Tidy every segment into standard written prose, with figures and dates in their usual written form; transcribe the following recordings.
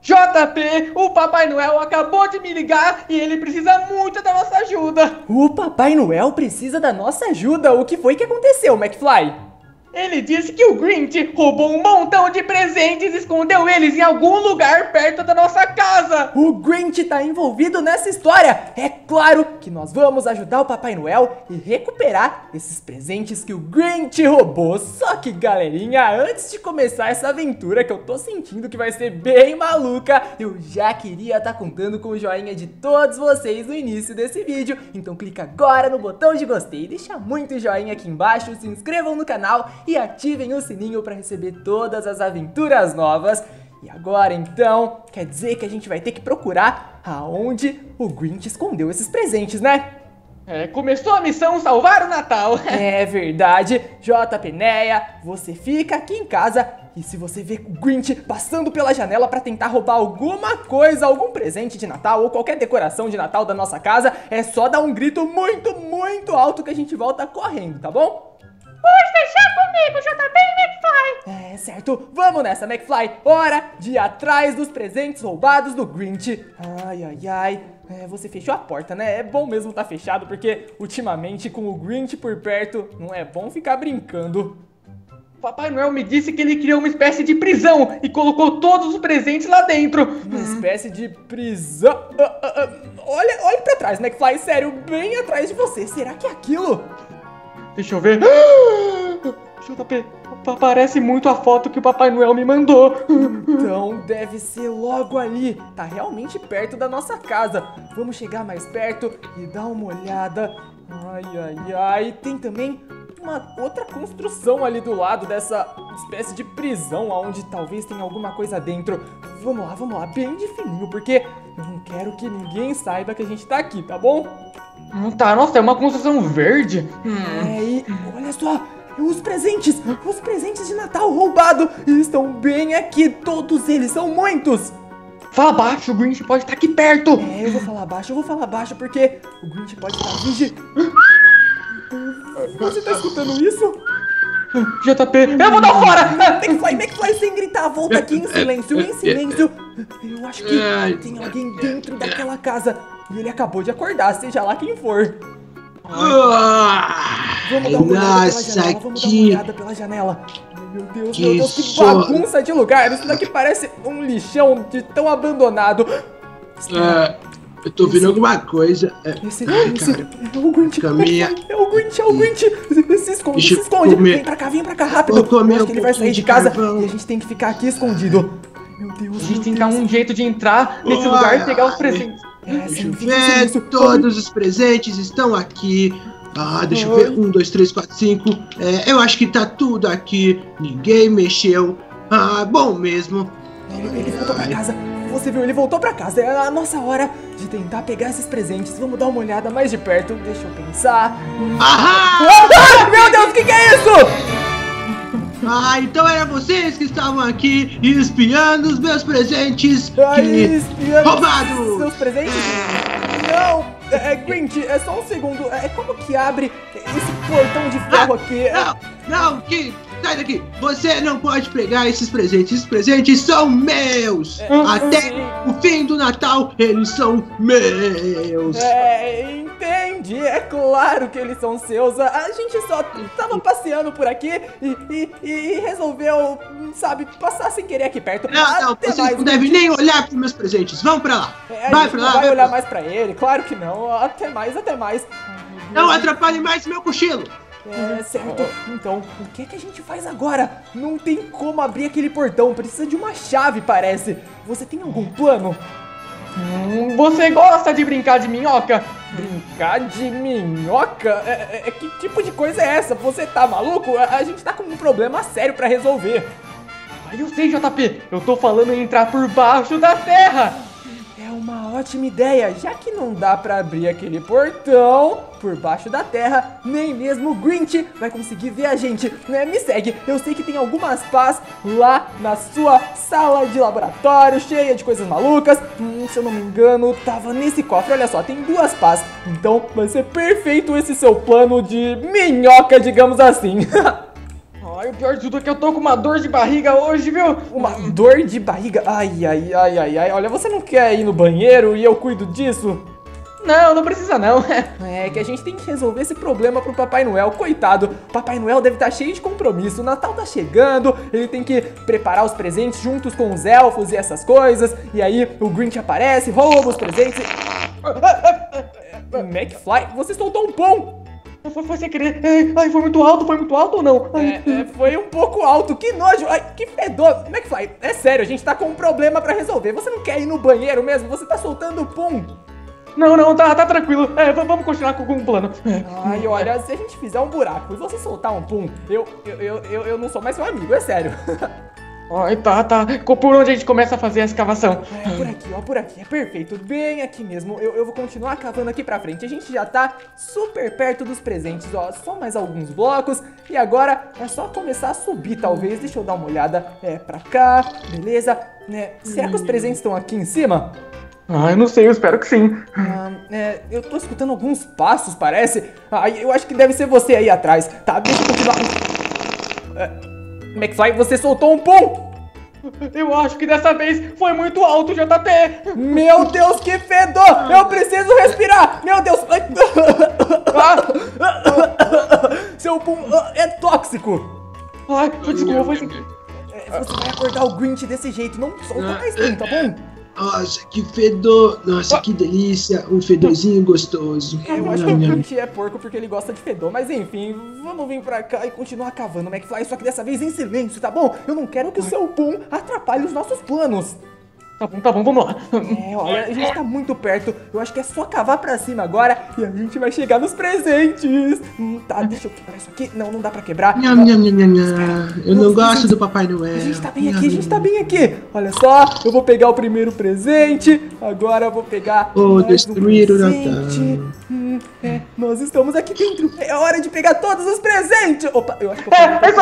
JP, o Papai Noel acabou de me ligar e ele precisa muito da nossa ajuda. O Papai Noel precisa da nossa ajuda? O que foi que aconteceu, McFly? Ele disse que o Grinch roubou um montão de presentes e escondeu eles em algum lugar perto da nossa casa. O Grinch tá envolvido nessa história. É claro que nós vamos ajudar o Papai Noel e recuperar esses presentes que o Grinch roubou. Só que, galerinha, antes de começar essa aventura que eu tô sentindo que vai ser bem maluca, eu já queria estar contando com o joinha de todos vocês no início desse vídeo. Então clica agora no botão de gostei, deixa muito joinha aqui embaixo, se inscrevam no canal e ativem o sininho para receber todas as aventuras novas. E agora então, quer dizer que a gente vai ter que procurar aonde o Grinch escondeu esses presentes, né? Começou a missão salvar o Natal. É verdade. JPneia, você fica aqui em casa e se você vê o Grinch passando pela janela para tentar roubar alguma coisa, algum presente de Natal ou qualquer decoração de Natal da nossa casa, é só dar um grito muito, muito alto que a gente volta correndo, tá bom? Pode deixar comigo, JP e McFly. É certo, vamos nessa, McFly. Hora de ir atrás dos presentes roubados do Grinch. Ai, ai, ai. Você fechou a porta, né? É bom mesmo tá fechado, porque ultimamente com o Grinch por perto não é bom ficar brincando. Papai Noel me disse que ele criou uma espécie de prisão e colocou todos os presentes lá dentro. Uma espécie de prisão. Olha pra trás, McFly, sério, bem atrás de você. Será que é aquilo? Deixa eu ver. JP, parece muito a foto que o Papai Noel me mandou. Então deve ser logo ali. Tá realmente perto da nossa casa. Vamos chegar mais perto e dar uma olhada. Ai, ai, ai. Tem também uma outra construção ali do lado dessa espécie de prisão, onde talvez tenha alguma coisa dentro. Vamos lá, bem de fininho, porque eu não quero que ninguém saiba que a gente tá aqui, tá bom? Tá, nossa, é uma construção verde. E olha só, os presentes de Natal roubado estão bem aqui, todos eles, são muitos. Fala baixo, o Grinch pode estar aqui perto. Eu vou falar baixo porque o Grinch pode estar vigiando. Você tá escutando isso? JP, eu vou dar fora! McFly, sem gritar, volta aqui em silêncio, Eu acho que tem alguém dentro daquela casa e ele acabou de acordar, seja lá quem for. Vamos dar uma olhada pela janela. Meu Deus, que bagunça de lugar. Isso daqui parece um lixão de tão abandonado. Eu tô vendo alguma coisa. É o Grinch. É o Grinch. Se esconde. Vem pra cá, rápido. Eu acho que ele vai sair de casa e a gente tem que ficar aqui escondido. Meu Deus. A gente tem que dar um jeito de entrar nesse lugar e pegar os presentes. Deixa eu ver, todos os presentes estão aqui. Deixa eu ver, 1, 2, 3, 4, 5. Eu acho que tá tudo aqui. Ninguém mexeu. Bom mesmo. Ele voltou pra casa. Você viu, ele voltou pra casa. É a nossa hora de tentar pegar esses presentes. Vamos dar uma olhada mais de perto. Deixa eu pensar. Meu Deus, o que é isso? Então eram vocês que estavam aqui espiando os meus presentes roubados. Seus presentes? Não, Grinch, é só um segundo. Como que abre esse portão de ferro aqui? Não, sai daqui. Você não pode pegar esses presentes. Esses presentes são meus. Até o fim do Natal, eles são meus. Entendi. É claro que eles são seus. A gente só tava passeando por aqui e resolveu, sabe, passar sem querer aqui perto. Não, vocês não devem nem olhar pros meus presentes. Vão pra lá. Vai pra lá. Não vai olhar mais pra ele. Claro que não. Até mais. Não atrapalhe mais meu cochilo. Certo. Então, o que a gente faz agora? Não tem como abrir aquele portão, precisa de uma chave, parece. Você tem algum plano? Você gosta de brincar de minhoca? Brincar de minhoca? Que tipo de coisa é essa? Você tá maluco? A gente tá com um problema sério pra resolver. Eu sei, JP. Eu tô falando em entrar por baixo da terra. É uma ótima ideia, já que não dá pra abrir aquele portão por baixo da terra, nem mesmo o Grinch vai conseguir ver a gente, né? Me segue, eu sei que tem algumas pás lá na sua sala de laboratório, cheia de coisas malucas. Se eu não me engano, tava nesse cofre, olha só, tem 2 pás. Então vai ser perfeito esse seu plano de minhoca, digamos assim. Ai, o pior de tudo é que eu tô com uma dor de barriga hoje, viu? Uma dor de barriga? Ai, ai, ai, ai, ai. Olha, você não quer ir no banheiro e eu cuido disso? Não, não precisa não. É que a gente tem que resolver esse problema pro Papai Noel. Coitado, Papai Noel deve estar cheio de compromisso. O Natal tá chegando, ele tem que preparar os presentes juntos com os elfos e essas coisas. E aí o Grinch aparece, rouba os presentes McFly, você soltou um pão. Foi sem querer. Ai, foi muito alto ou não? Foi um pouco alto, que nojo. Ai, que fedor. McFly, é sério, a gente tá com um problema pra resolver. Você não quer ir no banheiro mesmo? Você tá soltando pum. Não, tá tranquilo. Vamos continuar com o plano. Ai, olha, se a gente fizer um buraco e você soltar um pum, eu não sou mais seu amigo, é sério. Ai, tá. Por onde a gente começa a fazer a escavação? Por aqui, é perfeito, bem aqui mesmo. Eu vou continuar cavando aqui pra frente. A gente já tá super perto dos presentes, ó. Só mais alguns blocos e agora é só começar a subir, talvez. Deixa eu dar uma olhada. Pra cá, beleza. Será que os presentes estão aqui em cima? Eu não sei, eu espero que sim. Eu tô escutando alguns passos, parece. Eu acho que deve ser você aí atrás. Tá, deixa eu continuar. McFly, você soltou um pum! Eu acho que dessa vez foi muito alto, JP! Meu Deus, que fedor! Eu preciso respirar! Meu Deus! Seu pum é tóxico! Ai, desculpa, foi sem... Você vai acordar o Grinch desse jeito, não solta mais pum, tá bom? Nossa, que fedor! Nossa, que delícia! Um fedorzinho gostoso. Eu acho que o Grinch é porco porque ele gosta de fedor. Mas enfim, vamos vir pra cá e continuar cavando, McFly. Só que dessa vez em silêncio, tá bom? Eu não quero que o seu pum atrapalhe os nossos planos. Tá bom, vamos lá. Olha, a gente tá muito perto. Eu acho que é só cavar pra cima agora e a gente vai chegar nos presentes. Tá, deixa eu quebrar isso aqui. Não dá pra quebrar. Eu não gosto do Papai Noel. A gente tá bem aqui, Olha só, eu vou pegar o primeiro presente. Agora eu vou pegar destruir o Natal. Nós estamos aqui dentro. É hora de pegar todos os presentes. Opa, eu acho que eu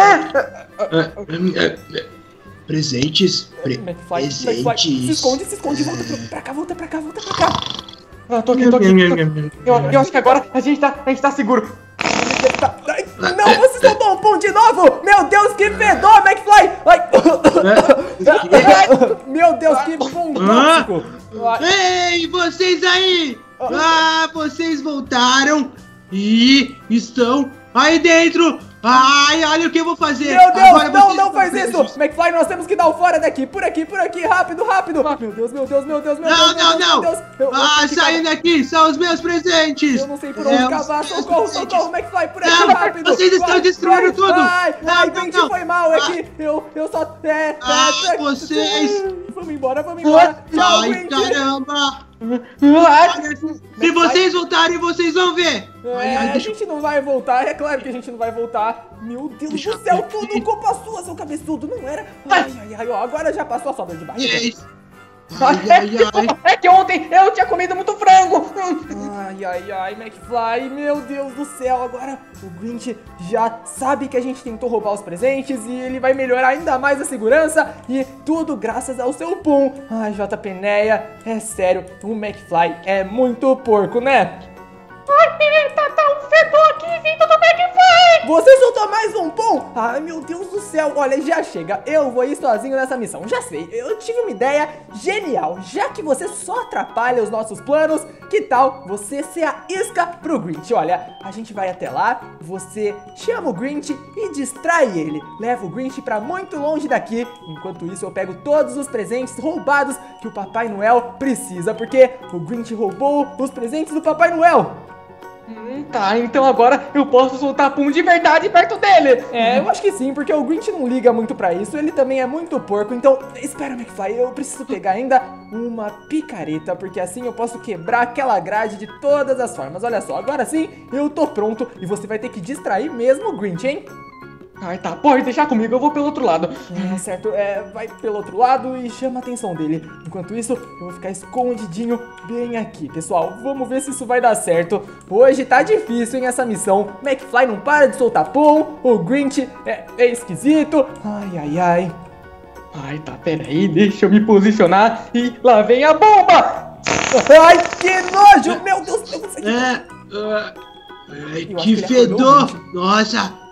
Presentes? McFly, se esconde, volta pra cá. Tô aqui. Eu acho que agora a gente tá seguro. Não, você soltou um pum de novo! Meu Deus, que fedor, McFly! Meu Deus, que pum tóxico! Ei, vocês aí! Vocês voltaram e estão aí dentro! Ai, olha o que eu vou fazer! Meu Deus, agora não faz isso! McFly, nós temos que dar o fora daqui! Por aqui, rápido! Meu Deus! Não! Saindo daqui! São os meus presentes! Eu não sei por onde cavar! Socorro, McFly! Por aqui, rápido! Vocês estão destruindo tudo! Ai, Grinch, foi mal! É que eu só... vocês! Vamos embora! Tchau, Ai, Grinch! caramba! Se vocês voltarem, vocês vão ver! A gente não vai voltar, é claro que a gente não vai voltar. Meu Deus do céu, tudo culpa sua, seu cabeçudo, não era? Ai, ó, agora já passou a sobra de barriga. É que ontem eu tinha comido muito frango. Ai, McFly, meu Deus do céu. Agora o Grinch já sabe que a gente tentou roubar os presentes e ele vai melhorar ainda mais a segurança. E tudo graças ao seu pum. Ai, JPNEA, é sério, o McFly é muito porco, né? Tá um fedor aqui vindo do McFly! Você soltou mais um pum? Ai, meu Deus do céu, olha, já chega. Eu vou ir sozinho nessa missão, já sei. Eu tive uma ideia genial. Já que você só atrapalha os nossos planos, que tal você ser a isca pro Grinch? Olha, a gente vai até lá, você chama o Grinch e distrai ele. Leva o Grinch pra muito longe daqui. Enquanto isso, eu pego todos os presentes roubados que o Papai Noel precisa, porque o Grinch roubou os presentes do Papai Noel. Tá, então agora eu posso soltar pum de verdade perto dele. Eu acho que sim, porque o Grinch não liga muito pra isso. Ele também é muito porco, então espera, McFly, eu preciso pegar ainda uma picareta, porque assim eu posso quebrar aquela grade de todas as formas. Olha só, agora sim eu tô pronto e você vai ter que distrair mesmo o Grinch, hein? Ai, tá, pode deixar comigo, eu vou pelo outro lado. Certo, vai pelo outro lado e chama a atenção dele. Enquanto isso, eu vou ficar escondidinho bem aqui. Pessoal, vamos ver se isso vai dar certo. Hoje tá difícil, hein, essa missão. McFly não para de soltar pum, o Grinch é esquisito. Ai. Ai, tá, peraí, deixa eu me posicionar e lá vem a bomba! Ai, que nojo! Meu Deus, eu vou sair. Que fedor! Nossa!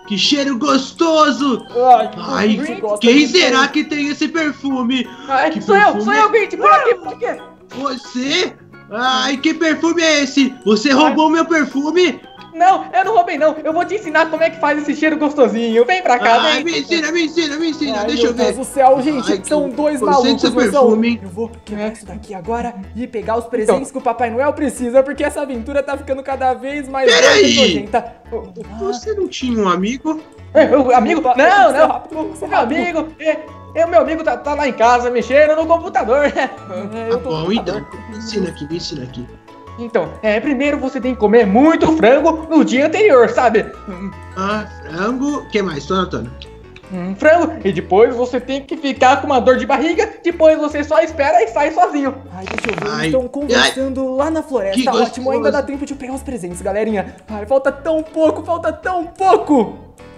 Que cheiro gostoso! Ai, quem será que tem esse perfume? Ai, Que sou perfume eu, Grinch, por aqui. Você? Ai, que perfume é esse? Você roubou meu perfume? Não, eu não roubei não. Eu vou te ensinar como é que faz esse cheiro gostosinho. Vem pra cá, Ai, vem. me ensina, Ai, deixa eu meu ver. Deus do céu, gente, Ai, são dois gostei malucos, desse não são? perfume. Eu vou quebrar isso daqui agora e pegar os presentes que o Papai Noel precisa, porque essa aventura tá ficando cada vez mais Peraí! doida e nojenta. Você não tinha um amigo? Amigo? Vamos Não, ser não. rápido, vamos ser Meu rápido. amigo, meu amigo tá lá em casa mexendo no computador. Eu Tá tô bom, com então. dor. Me ensina aqui. Então, primeiro você tem que comer muito frango no dia anterior, sabe? Ah, frango. O que mais? Tô anotando. Frango. E depois você tem que ficar com uma dor de barriga. Depois você só espera e sai sozinho. Ai, deixa eu ver, eles Ai, estão conversando lá na floresta. que Ótimo, ainda gostoso. dá tempo de pegar os presentes, galerinha. Ai, falta tão pouco.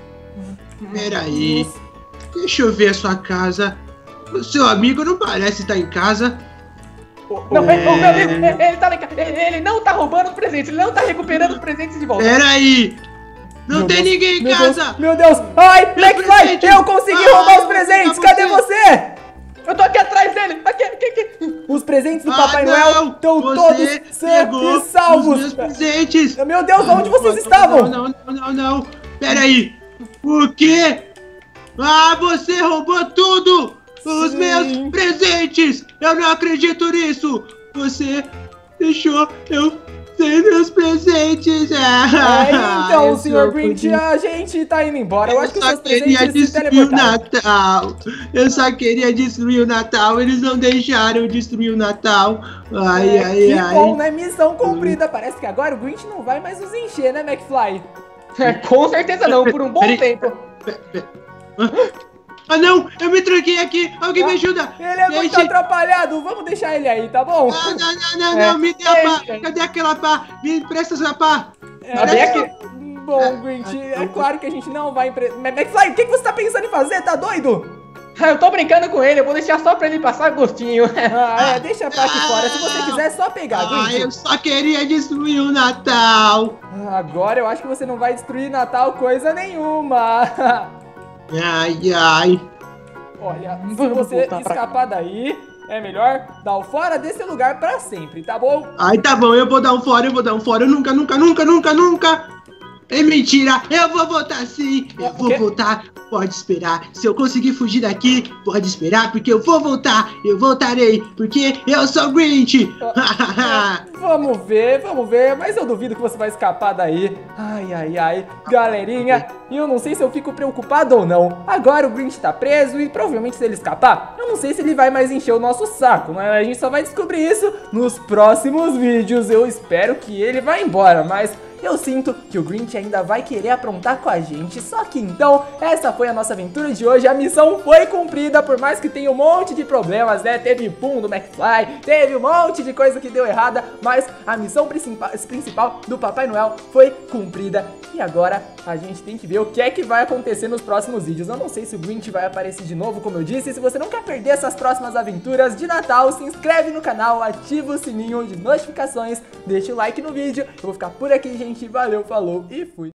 Peraí. Deixa eu ver a sua casa. O seu amigo não parece estar em casa. Não, o meu amigo, ele tá lá em casa. Ele não tá roubando os presentes. Ele não tá recuperando os presentes de volta. Peraí. Não Meu tem Deus, ninguém em meu casa. Deus, meu Deus. Ai, McFly, presente. eu consegui Ah, roubar os eu vou presentes. pegar Cadê você? Eu tô aqui atrás dele. Aqui. Os presentes do Ah, Papai não, Noel estão você todos sãos pegou e salvos. os meus presentes. Meu Deus, onde vocês estavam? Não. Peraí. O quê? Ah, você roubou tudo. Os Sim. meus presentes. Eu não acredito nisso. Você deixou eu sem meus presentes. Então, eu senhor sou Grinch, muito- a gente tá indo embora. Eu acho que os só seus queria presentes se destruir o teleportaram. Natal. Eu só queria destruir o Natal. Eles não deixaram eu destruir o Natal. Que bom, né? Missão cumprida. Parece que agora o Grinch não vai mais nos encher, né, McFly? Com certeza não, por um bom Peraí. tempo. Ah, não! Eu me tranquei aqui! Alguém me ajuda! Ele é muito Gente. atrapalhado. Vamos deixar ele aí, tá bom? Não, me dê a pá! Cadê aquela pá? Me empresta essa pá! Tá bem aqui. Bom, Grinch, é claro que a gente não vai McFly, o que você tá pensando em fazer? Tá doido? Eu tô brincando com ele, eu vou deixar só pra ele passar gostinho. Deixa pra aqui fora. Se você quiser, é só pegar, Grinch. Eu só queria destruir o Natal! Agora eu acho que você não vai destruir Natal coisa nenhuma. Ai! Olha, se Vamos você voltar pra escapar daí, é melhor dar o fora desse lugar pra sempre, tá bom? Ai, tá bom, eu vou dar um fora! Eu nunca! É mentira! Eu vou voltar sim! Eu vou quê? voltar! Pode esperar! Se eu conseguir fugir daqui, pode esperar, porque eu vou voltar! Eu voltarei! Porque eu sou Grinch! Vamos ver, mas eu duvido que você vai escapar daí. Ai, galerinha, eu não sei se eu fico preocupado ou não. Agora o Grinch tá preso e provavelmente se ele escapar, eu não sei se ele vai mais encher o nosso saco, né? A gente só vai descobrir isso nos próximos vídeos. Eu espero que ele vá embora, mas eu sinto que o Grinch ainda vai querer aprontar com a gente. Só que então, essa foi a nossa aventura de hoje. A missão foi cumprida, por mais que tenha um monte de problemas, né? Teve pum do McFly, teve um monte de coisa que deu errada, mas a missão principal do Papai Noel foi cumprida. E agora a gente tem que ver o que é que vai acontecer nos próximos vídeos. Eu não sei se o Grinch vai aparecer de novo, como eu disse. E se você não quer perder essas próximas aventuras de Natal, se inscreve no canal, ativa o sininho de notificações, deixa o like no vídeo. Eu vou ficar por aqui, gente. Valeu, falou e fui!